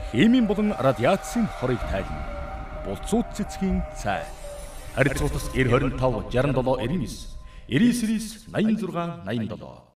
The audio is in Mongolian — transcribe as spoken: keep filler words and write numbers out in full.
Химийн болон радиацийн хорыг тайлна. Булцууд цэцгийн цай. Харилцуулас нэр хорин тав шестьдесят семь девяносто девять, девяносто девять, восемьдесят шесть, восемьдесят семь.